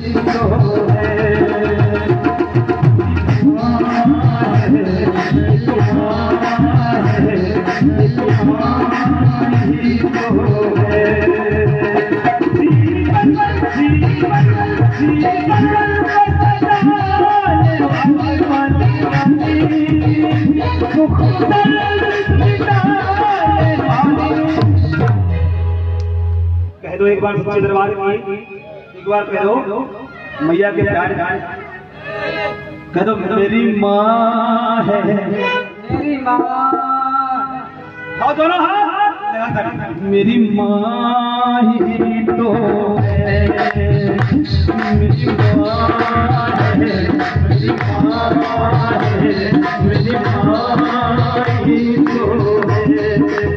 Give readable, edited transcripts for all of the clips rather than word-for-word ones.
कह दो एक बार सच्चे दरबार की, एक बार कह दो मैया के प्यार कह दो मेरी माँ है, मेरी माँ आओ दोनों हाथ मेरी माँ ही तो है, मेरी माँ है, मेरी माँ है, मेरी माँ ही तो है।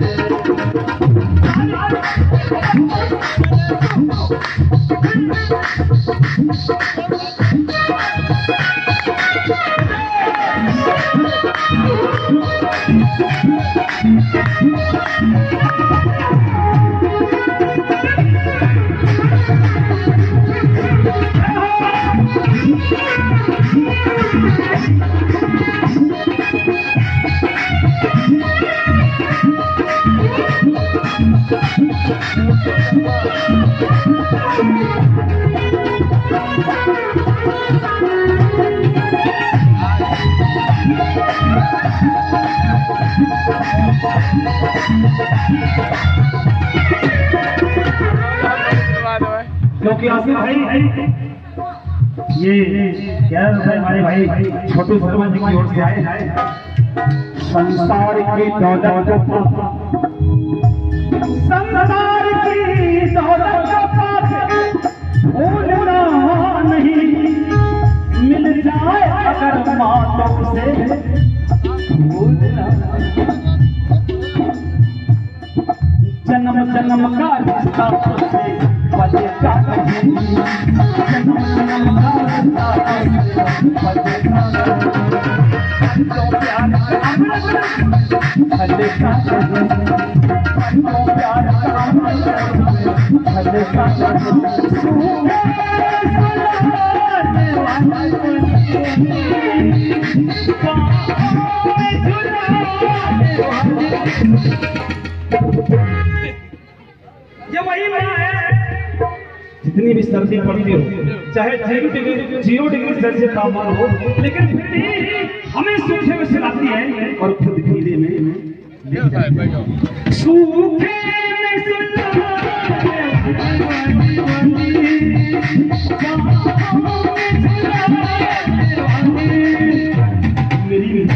क्योंकि आपके भाई ये क्या हमारे भाई छोटू शर्मा जी की ओर से आए संसार की दौलत, संसार की दौलत भूलना नहीं, मिल जाए अगर मातों से भूलना, जन्म जन्म का रिश्ता से बजेगा नहीं, जन्म जन्म का रिश्ता से बजेगा नहीं, तो प्यार बजेगा नहीं, तो प्यार बजेगा ये वही माँ है। जितनी भी सर्दी पड़ती हो, चाहे 0 डिग्री सेल्सियस तापमान हो, लेकिन फिर भी हमें सूखे में सिलाती है और खुद गीले में सूखे मेरी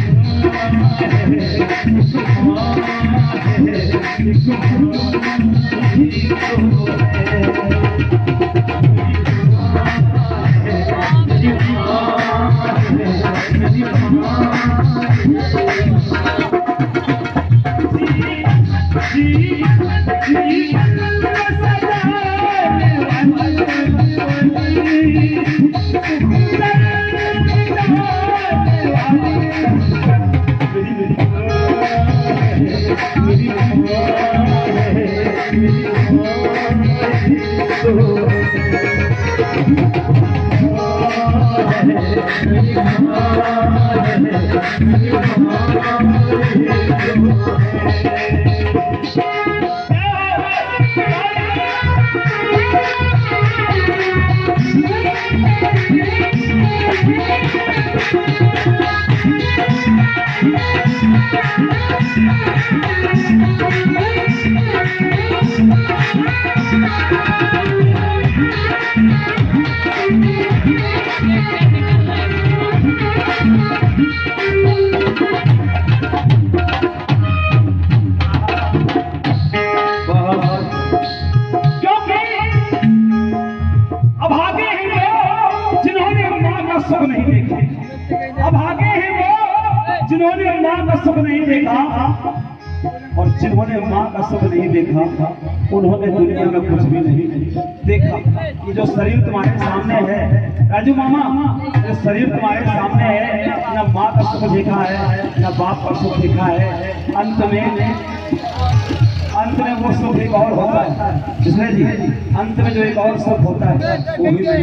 जिन्होंने माँ का सुख नहीं देखा और जिन्होंने माँ का सुख नहीं देखा उन्होंने दुनिया में कुछ भी नहीं देखा। ये जो शरीर तुम्हारे सामने है राजू मामा, जो शरीर तुम्हारे सामने है, न माँ का सुख देखा है न बाप का सुख देखा है, अंत में अंत में वो सुख एक और होता है जिसमें जी अंत में जो एक और सुख होता है वो भी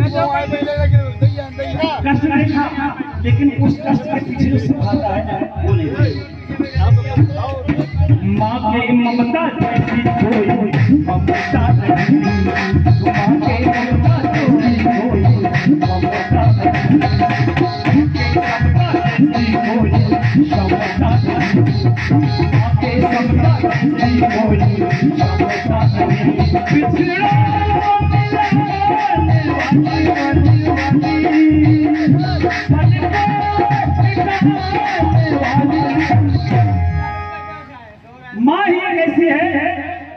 कष्ट नहीं था, लेकिन उस कष्ट के पीछे जो सुख आता है वो नहीं। माँ के ममता जैसी कोई ममता नहीं, माँ के ममता जैसी कोई ममता नहीं, कोई क्षमता नहीं, आके समता नहीं, कोई क्षमता नहीं, पिछड़ा माँ ही ऐसी है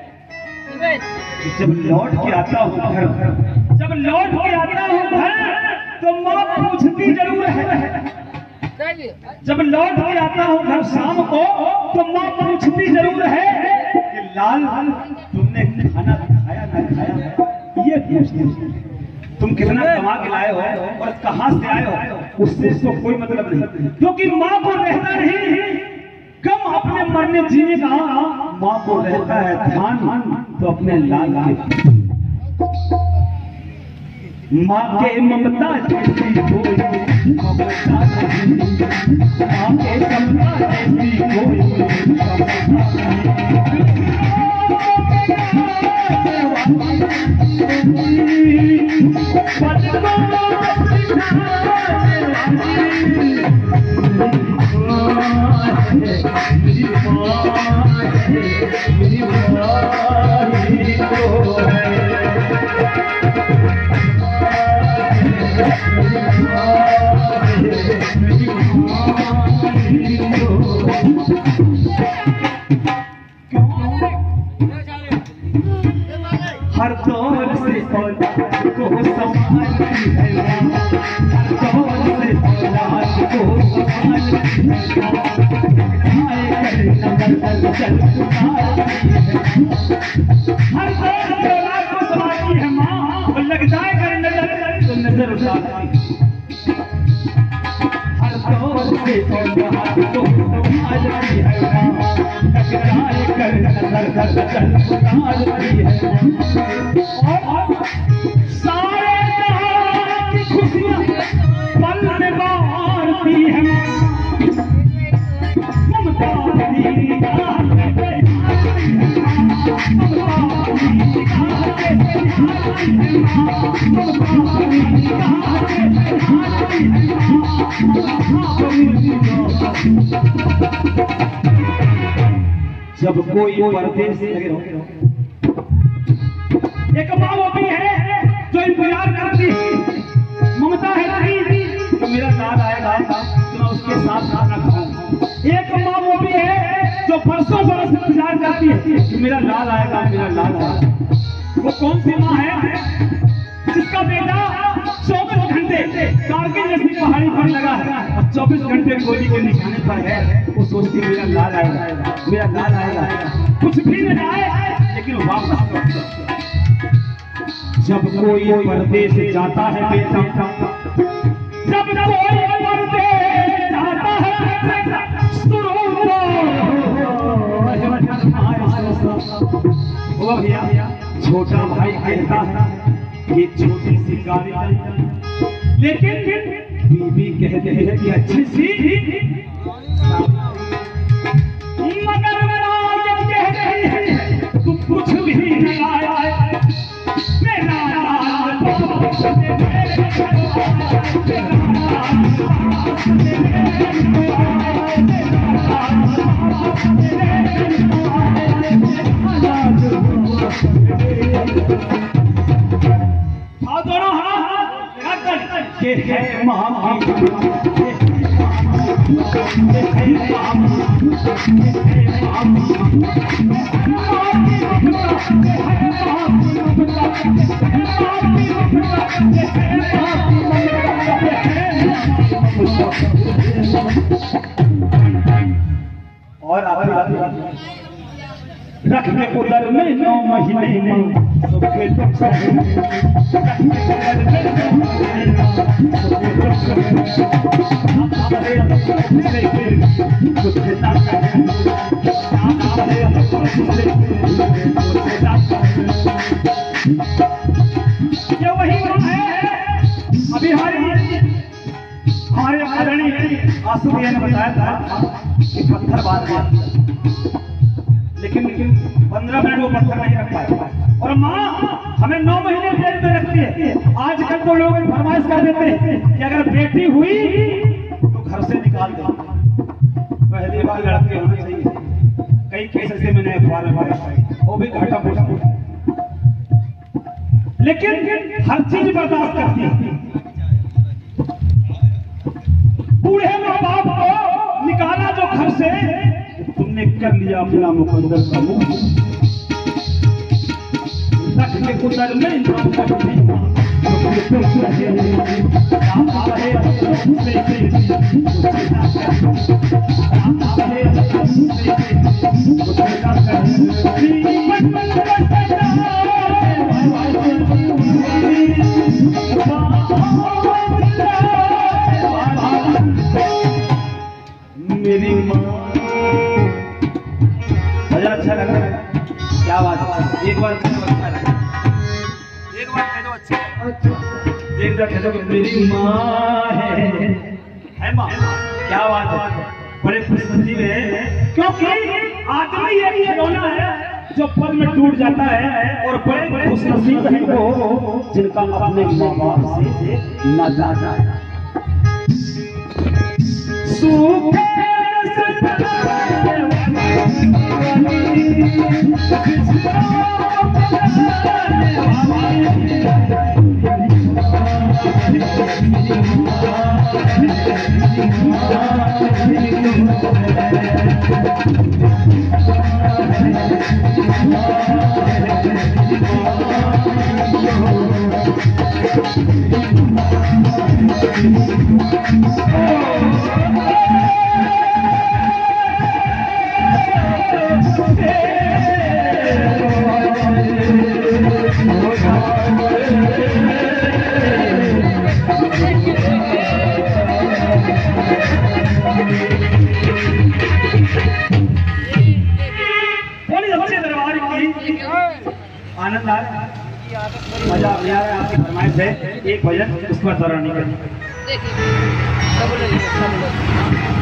जब लौट के आता हूँ घर, जब लौट के आता हूँ घर तो माँ पूछती जरूर है। जब लौट के आता हूँ घर शाम को तो माँ पूछती जरूर है कि लाल तुमने खाना खाया ना खाया, ये पूछती। तुम कितना कमा के लाए हो और कहाँ से आए हो उससे तो कोई मतलब नहीं, क्योंकि माँ को रहता नहीं कम अपने मरने जीने का, माँ को रहता है ध्यान तो अपने लाल के। माँ के ममता जैसी कोई ममता नहीं, माँ के ममता जैसी कोई हर दौर से औलाद को संभालती है, हर दौर से औलाद को संभालती है, हर दौर से औलाद को संभालती है माँ, और लग जाए कर नजर तो नजर उतारती है। हर दौर से औलाद को संभालती है माँ, लग जाए कर नजर उतारती है। सारे जहां की खुशियां पल में बारती है, ममता जब कोई परदेश एक माँ वो भी है जो इंतजार करती, ममता है नहीं तो मेरा लाल आएगा तो मैं उसके साथ खाना खाऊंगा। एक माँ वो भी है जो बरसों बरस इंतजार करती है कि मेरा लाल आएगा, मेरा लाल आएगा। वो कौन सी माँ है जिसका बेटा 24 घंटे कारगिल जैसी पहाड़ी पर लगा है और 24 घंटे गोली के निशाने पर है, वो सोचती मेरा लाल आएगा, मेरा लाल आएगा। कुछ भी न आए लेकिन वापस लौट। जब कोई परदेश जाता है बेटा, जब कोई परदेश जाता है वो भैया छोटा भाई कहता है ये छोटी सी गाड़ी, लेकिन बीबी कहते हैं कि अच्छी सी, मगर कहते हैं तू कुछ भी नहीं आया दोनों के है और रखने को दर में 9 महीने में सबके दुख बिहारी हमारे आदरणीय आंसू भैया ने बताया था कि पत्थर बांध दिया, लेकिन 15 मिनट वो पत्थर नहीं रख पाए। और माँ हमें 9 महीने जेल में रखती है। आजकल तो लोग फरमाइश कर देते हैं कि अगर बेटी हुई तो घर से निकाल दो। पहली बार लड़के होने चाहिए। कई केस ऐसे मैंने अखबार में पढ़ा, वो भी घाटा पोटा, लेकिन हर चीज बर्दाश्त करती है। बूढ़े माँ बाप को निकाला जो घर से, तुमने कर लिया अपना मुकद्दर का मुंह, रख के कुदर में मेरी माँ। अच्छा लग रहा है, क्या बात है। एक बार अच्छा लगा, एक बार कह दो अच्छा, एक बार कह दो मेरी माँ है माँ। क्या बात है, बड़े खुशनसीब है, क्योंकि आदमी एक खिलौना है जो पल में टूट जाता है। और बड़े खुशनसीब हैं वो जिनका अपने माँ बाप से नाता है। आनंद आ रहा है, मजा आ रहा है। आपकी फरमाइश है एक भजन, उस पर दोहरानी करनी।